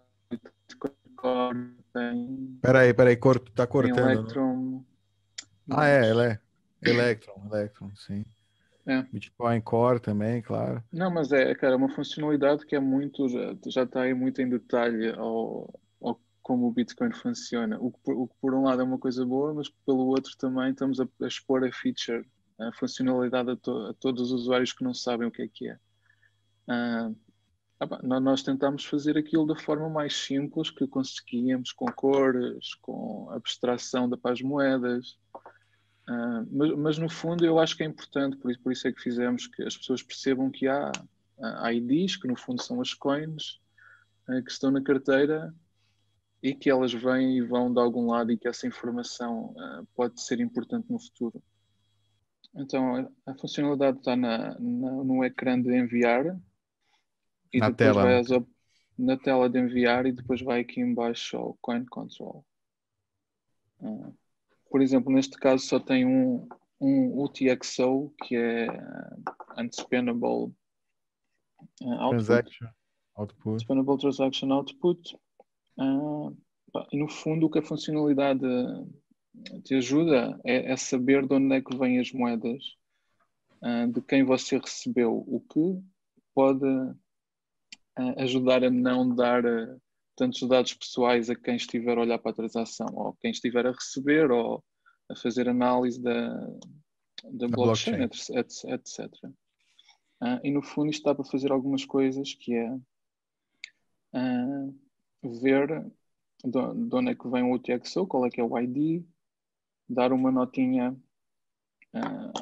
B: tem,
A: Peraí, peraí, cort, tá
B: tem
A: cortando. Não?
B: Electrum,
A: Ah, é,
B: mas.
A: ele Electron, Electron, sim.
B: É.
A: Bitcoin Core também, claro.
B: Não, mas é, cara, é uma funcionalidade que é muito, já, já está aí muito em detalhe ao, ao como o Bitcoin funciona. O que, por, o que por um lado é uma coisa boa, mas pelo outro também estamos a, a expor a feature, a funcionalidade a, to, a todos os usuários que não sabem o que é que é. Ah, ah, pá, nó- nós tentámos fazer aquilo da forma mais simples que conseguíamos, com cores, com abstração da para as moedas. Ah, mas, mas no fundo eu acho que é importante, por isso, por isso é que fizemos que as pessoas percebam que há ah, I Ds, que no fundo são as coins, ah, que estão na carteira e que elas vêm e vão de algum lado e que essa informação ah, pode ser importante no futuro. Então a, a funcionalidade está na, na- no ecrã de enviar e
A: Na
B: depois
A: tela,
B: vai
A: né?
B: às op- na tela de enviar e depois vai aqui embaixo ao Coin Control. Ah, por exemplo, neste caso só tem um, um U T X O, que é uh, Unspendable uh, Output,
A: Transaction Output.
B: Unspendable Transaction Output. Uh, pá, e no fundo, o que a funcionalidade te ajuda é, é saber de onde é que vêm as moedas, uh, de quem você recebeu, o que pode uh, ajudar a não dar uh, tantos dados pessoais a quem estiver a olhar para a transação, ou quem estiver a receber, ou a fazer análise da, da
A: Da
B: blockchain,
A: blockchain.
B: etcétera. Uh, e no fundo isto dá para fazer algumas coisas, que é uh, ver de, de onde é que vem o U T X O, qual é que é o I D, dar uma notinha Ah,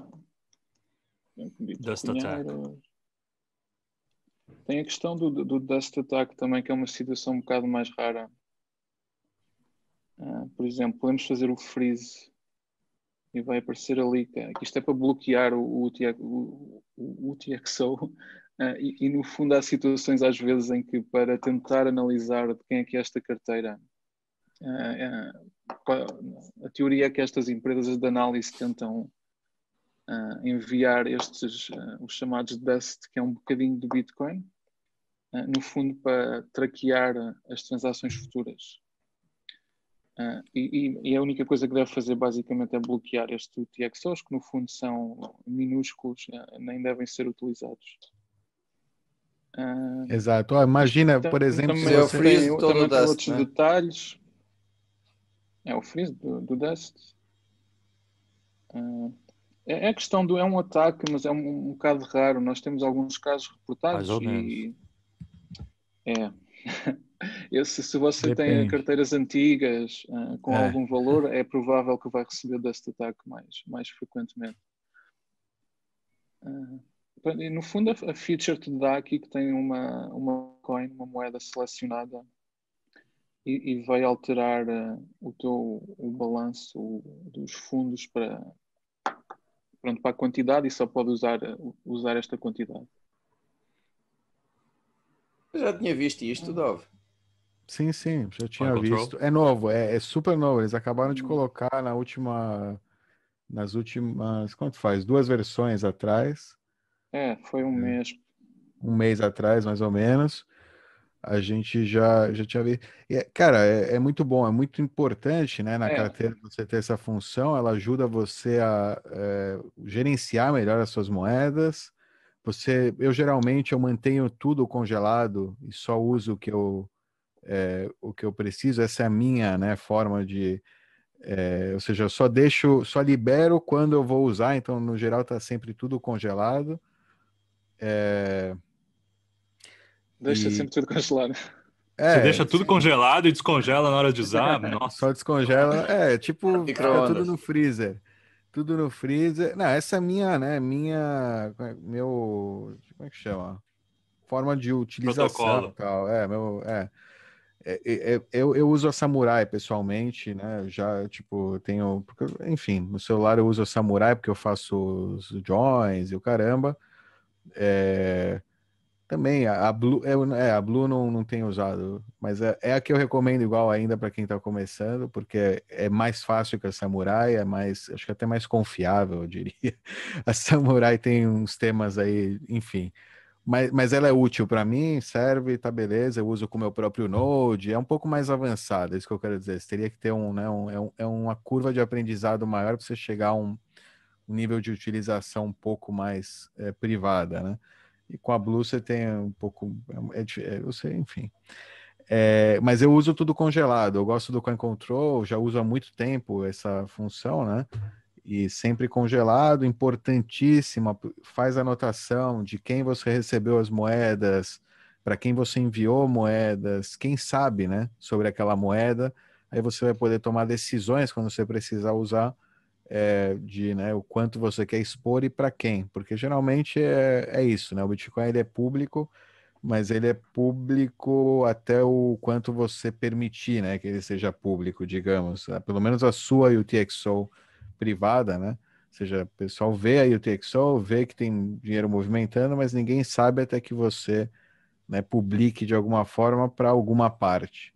C: Dust Attack.
B: Tem a questão do, do Dust Attack também, que é uma situação um bocado mais rara. Uh, por exemplo, podemos fazer o freeze e vai aparecer ali que, que isto é para bloquear o, o, o, o, o T X O. Uh, e, e no fundo há situações às vezes em que, para tentar analisar de quem é que é esta carteira, uh, uh, a teoria é que estas empresas de análise tentam uh, enviar estes, uh, os chamados dust, que é um bocadinho do Bitcoin, uh, no fundo para traquear as transações futuras. Uh, e, e a única coisa que deve fazer basicamente é bloquear estes T X Os, que no fundo são minúsculos, uh, nem devem ser utilizados. Uh,
A: Exato. Ó, imagina,
B: tem,
A: por exemplo, se
B: também,
D: é o
A: você...
D: freeze
B: tem,
D: todo
B: também
D: o
B: tem
D: dust,
B: outros
D: né?
B: detalhes. É o freeze do, do dust. Uh, é, é questão do... É um ataque, mas é um, um bocado raro. Nós temos alguns casos reportados
C: Mais ou
B: e... É... Esse, se você tem
A: Depende.
B: carteiras antigas uh, com
A: É.
B: algum valor, é provável que vai receber deste ataque mais, mais frequentemente. Uh, e no fundo, a, a feature te dá aqui que tem uma, uma coin, uma moeda selecionada e, e vai alterar uh, o teu o balanço o, dos fundos para, pronto, para a quantidade e só pode usar, usar esta quantidade.
D: Eu já tinha visto isto, Dove.
A: Sim, sim, já tinha
C: Coin Control?
A: visto. É novo, é, é super novo. Eles acabaram de colocar na última, nas últimas, quanto faz? Duas versões atrás,
B: É, foi um mês.
A: um mês atrás, mais ou menos. A gente já, já tinha visto. E, é- cara, é, é muito bom, é muito importante, né, na
B: É,
A: carteira você ter essa função. Ela ajuda você a é, gerenciar melhor as suas moedas. Você, eu geralmente eu mantenho tudo congelado e só uso o que eu é, o que eu preciso. Essa é a minha, né, forma de, é, ou seja, eu só deixo, só libero quando eu vou usar. Então, no geral, tá sempre tudo congelado. É,
B: deixa
A: e
B: sempre tudo congelado.
C: Você
A: é,
C: deixa tudo congelado e descongela na hora de usar? Nossa.
A: só descongela. É, tipo, fica tudo
D: Micro-ondas.
A: no freezer. Tudo no freezer. Não, essa é minha, né? Minha. Meu. Como é que chama? Forma de utilização e
C: Protocolo.
A: tal. É, meu. É. É, é, é, eu, eu uso a Samurai pessoalmente, né? Eu já, tipo, tenho. Porque, enfim, no celular eu uso a Samurai porque eu faço os joins e o caramba. É, também a, a Blue, eu, é, a Blue não, não tenho usado, mas é, é a que eu recomendo igual ainda para quem está começando, porque é, é mais fácil que a Samurai, é mais, acho que até mais confiável, eu diria. A Samurai tem uns temas aí, enfim. Mas, mas ela é útil para mim, serve, tá beleza. Eu uso com o meu próprio Node, é um pouco mais avançada, é isso que eu quero dizer. Você teria que ter um, né, um, é, um, é uma curva de aprendizado maior para você chegar a um, um nível de utilização um pouco mais é, privada, né? E com a Blue você tem um pouco, é, é, eu sei, enfim. É, mas eu uso tudo congelado. Eu gosto do Coin Control, já uso há muito tempo essa função, né? E sempre congelado, importantíssima. Faz anotação de quem você recebeu as moedas, para quem você enviou moedas, quem sabe, né, sobre aquela moeda. Aí você vai poder tomar decisões quando você precisar usar é, de, né, o quanto você quer expor e para quem, porque geralmente é, é isso, né? O Bitcoin ele é público, mas ele é público até o quanto você permitir, né, que ele seja público, digamos. Pelo menos a sua U T X O privada, né? Ou seja, o pessoal vê a U T X O, vê que tem dinheiro movimentando, mas ninguém sabe até que você, né, publique de alguma forma para alguma parte.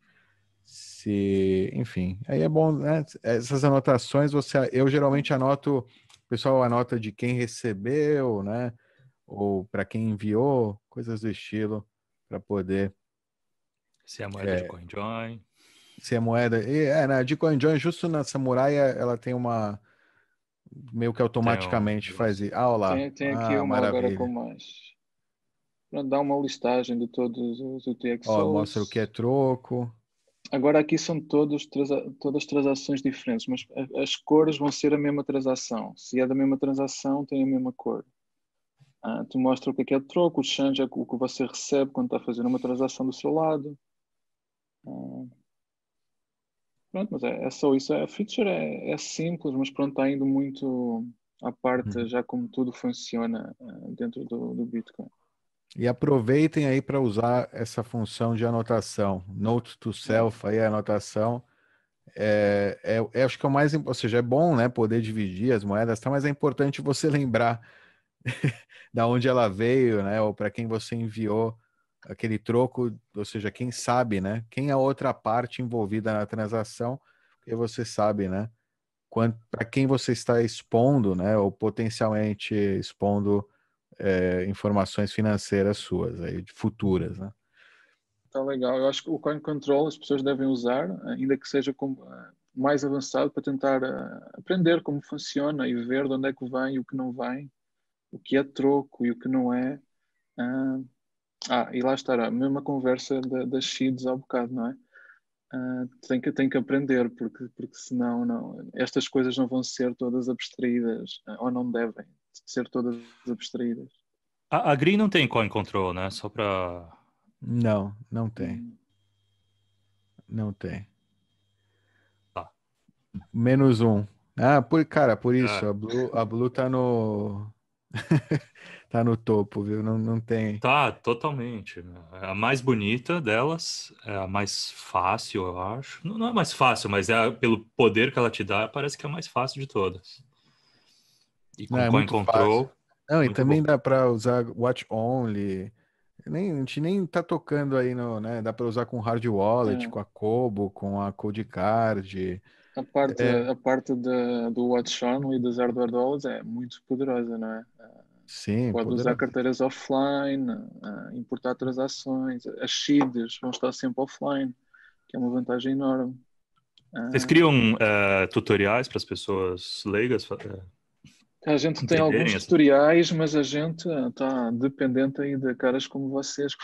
A: Se, enfim, aí é bom, né? Essas anotações você, eu geralmente anoto, o pessoal anota de quem recebeu, né? Ou para quem enviou, coisas do estilo, para poder
C: Se é moeda de
A: é,
C: CoinJoin.
A: ser moeda. E, é, na de CoinJoin, justo na Samurai, ela tem uma meio que
C: Tem um.
A: automaticamente faz isso. Ah, olá.
B: Tem, tem aqui
A: Ah,
B: uma agora com
A: maravilha.
B: mais. Pronto, dá uma listagem de todos os
A: Ó, mostra o que é
B: U T X Os.
A: troco.
B: Agora aqui são todos, transa- todas transações diferentes, mas a- as cores vão ser a mesma transação. Se é da mesma transação, tem a mesma cor. Ah, tu mostra o que é que é troco, o change é o que você recebe quando está fazendo uma transação do seu lado. Ah, pronto, mas é, é só isso. A feature é, é simples, mas pronto, está indo muito à parte,
A: Uhum.
B: já como tudo funciona uh, dentro do, do Bitcoin.
A: E aproveitem aí para usar essa função de anotação. Note to self, aí a anotação. É, é, é- acho que é o mais, im- ou seja, é bom, né, poder dividir as moedas, tá? Mas é importante você lembrar da onde ela veio, né, ou para quem você enviou aquele troco, ou seja, quem sabe, né, quem é a outra parte envolvida na transação, porque você sabe, né, para quem você está expondo, né, ou potencialmente expondo é, informações financeiras suas, aí, futuras, né?
B: Está legal. Eu acho que o Coin Control as pessoas devem usar, ainda que seja como, uh, mais avançado, para tentar uh, aprender como funciona e ver de onde é que vem e o que não vem, o que é troco e o que não é. Uh, ah, e lá está a mesma conversa da, das seeds ao bocado, não é? Uh, tem que, tem que aprender, porque, porque senão não, estas coisas não vão ser todas abstraídas, uh, ou não devem ser todas abstraídas.
C: A, a Green não tem coin control, né? Só pra.
A: Não, não tem,
B: Hum.
A: não tem.
C: Tá.
A: Menos um. Ah, por, cara, por isso,
C: É.
A: a Blue, a Blue tá no. Tá no topo, viu? Não, não tem.
C: Tá, totalmente. É a mais bonita delas, é a mais fácil, eu acho. Não, não é mais fácil, mas é a- pelo poder que ela te dá, parece que é a mais fácil de todas. E
A: Não,
C: com
A: é
C: coin
A: muito fácil.
C: control,
A: Não, e
C: muito
A: também
C: bom.
A: dá pra usar watch only. Nem, a gente nem tá tocando aí no, né? Dá pra usar com hard wallet,
B: É.
A: com a Kobo, com a Cold Card.
B: A parte,
A: É,
B: a parte da, do Watch On e das hardware wallets é muito poderosa, não é?
A: sim,
B: Pode usar
A: poderoso.
B: carteiras offline, ah, importar transações, as seeds vão estar sempre offline, que é uma vantagem enorme.
C: Vocês
B: Ah,
C: criam é, tutoriais para as pessoas leigas é,
B: a gente tem alguns
C: entenderem essa?
B: tutoriais, mas a gente está dependente aí de caras como vocês.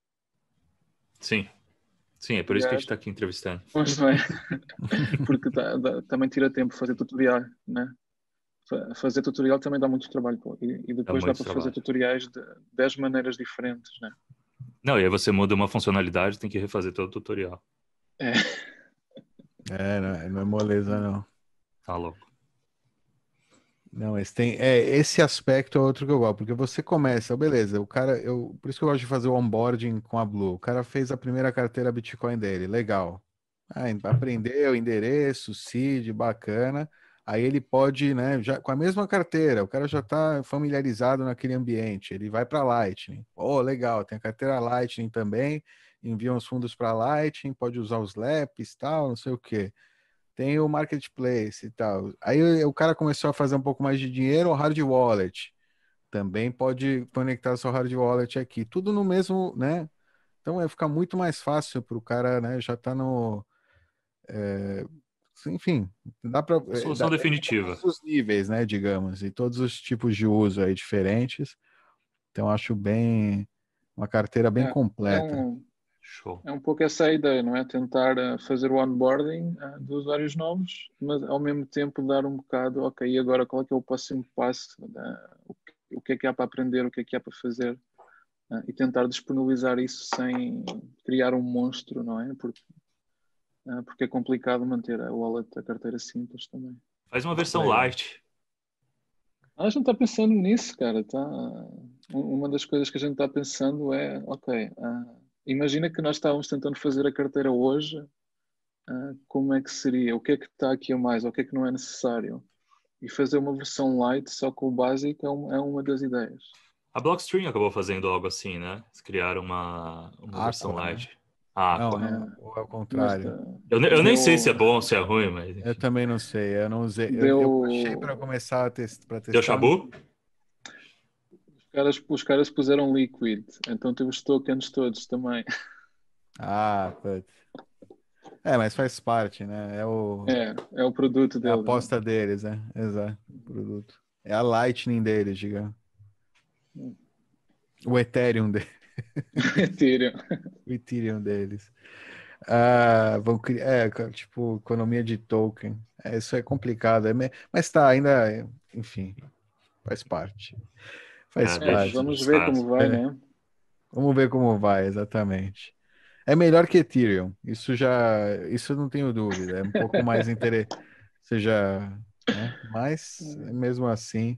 C: Sim, sim, é por isso que a gente está aqui entrevistando.
B: Mas não é? Porque tá- dá- também tira tempo fazer tutorial, né? Fa- Fazer tutorial também dá muito trabalho, pô. E, e
C: Dá
B: depois dá
C: muito
B: para fazer
C: trabalho.
B: tutoriais de dez maneiras diferentes, né?
C: Não, e aí você muda uma funcionalidade, tem que refazer todo o tutorial.
B: É.
A: É, não, é não é moleza, não.
C: Tá louco.
A: Não, esse tem, é, esse aspecto é outro que eu gosto, porque você começa, beleza, o cara, eu, por isso que eu gosto de fazer o onboarding com a Blue. O cara fez a primeira carteira Bitcoin dele, legal. Ah, aprendeu endereço, seed, bacana. Aí ele pode, né, já com a mesma carteira, o cara já está familiarizado naquele ambiente, ele vai para Lightning. Oh, legal, tem a carteira Lightning também, envia os fundos para Lightning, pode usar os LEPs, tal, não sei o quê. Tem o marketplace e tal. Aí o cara começou a fazer um pouco mais de dinheiro, o hard wallet. Também pode conectar seu hard wallet aqui. Tudo no mesmo, né? Então vai ficar muito mais fácil para o cara, né? Já tá no. é, Enfim, dá para.
C: Solução definitiva.
A: Todos os níveis, né? Digamos, e todos os tipos de uso aí diferentes. Então acho bem. Uma carteira bem
B: É, é
A: completa.
B: um,
C: Show.
B: é um pouco essa a ideia, não é? Tentar uh, fazer o onboarding uh, de usuários novos, mas ao mesmo tempo dar um bocado, ok, e agora qual é que é o próximo passo? Uh, o, que, o que é que há para aprender, o que é que há para fazer? Uh, e tentar disponibilizar isso sem criar um monstro, não é? Porque, uh, porque é complicado manter a wallet, a carteira simples também.
C: Faz uma versão
A: Legal.
C: light.
B: Ah, a gente está pensando nisso, cara. Tá? Uma das coisas que a gente está pensando é, ok, ah, imagina que nós estávamos tentando fazer a carteira hoje, ah, como é que seria? O que é que está aqui a mais? O que é que não é necessário? E fazer uma versão light só com o básico é, um- é uma das ideias.
C: A Blockstream acabou fazendo algo assim, né? Eles criaram uma, uma versão
A: Aqua, né?
C: light. A
A: Não,
C: Aqua.
A: não,
B: É,
A: ou ao
B: mas
A: contrário.
B: ah,
C: Eu, ne- eu nem sei se é
B: deu,
C: bom ou se é ruim, mas
A: Eu
C: enfim.
A: também não sei, eu não usei. Eu, eu baixei para
B: deu.
A: começar a tes para
C: Deu
A: testar.
C: chabu?
B: Os caras, os caras puseram liquid, então teve os tokens todos também.
A: Ah, putz. É, mas faz parte, né? É o
B: É, é o produto
A: é a
B: deles, né?
A: aposta deles, né? Exato, o produto. É a Lightning deles, digamos. O Ethereum deles,
B: Ethereum.
A: o Ethereum deles. Ah, vão criar, é, ca- tipo, economia de token. É, isso é complicado, é me- mas tá, ainda, enfim, faz parte. Faz
C: É,
B: É,
C: deixa esse
A: parte.
B: vamos ver
C: descaso.
B: como vai,
A: É,
B: né?
A: vamos ver como vai, exatamente. É melhor que Ethereum. Isso já, isso eu não tenho dúvida. É um pouco mais interessante. Seja, né? Mas mesmo assim,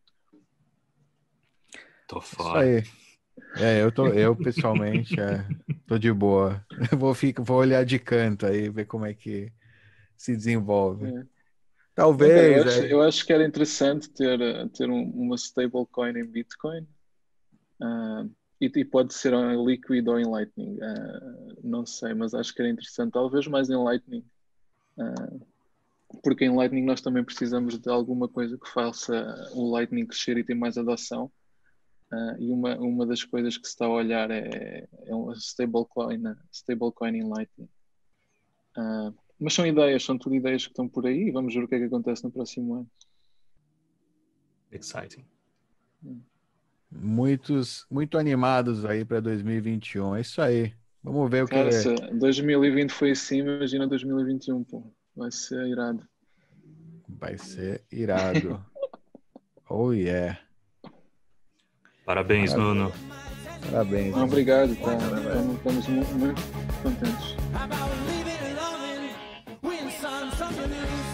C: Tô
A: isso
C: fora.
A: aí. É, eu tô, eu pessoalmente, é, tô de boa. Eu vou ficar, vou olhar de canto aí, ver como é que se desenvolve.
B: É. Não, cara, eu
A: Talvez,
B: acho,
A: é,
B: eu acho que era interessante ter, eh, ter um- uma stablecoin em Bitcoin. ah, e, e pode ser em Liquid ou em Lightning. ah, não sei, mas acho que era interessante. Talvez mais em Lightning. ah, porque em Lightning nós também precisamos de alguma coisa que faça o Lightning crescer e ter mais adoção. Ah, e uma, uma das coisas que se está a olhar é, é um stablecoin, stablecoin em Lightning. Ah, mas são ideias, são tudo ideias que estão por aí e vamos ver o que é que acontece no próximo ano.
C: Exciting.
A: muitos, muito animados aí para dois mil e vinte e um. É isso aí. Vamos ver o que
B: Cara,
A: é.
B: se dois mil e vinte foi assim, imagina dois mil e vinte e um, pô. Vai ser irado.
A: Vai ser irado. Oh, yeah.
C: Parabéns,
A: Parabéns.
C: Nuno.
A: Parabéns.
B: Não, obrigado, tá? Estamos, estamos mu- muito contentes.
E: About living alone, win some, something new.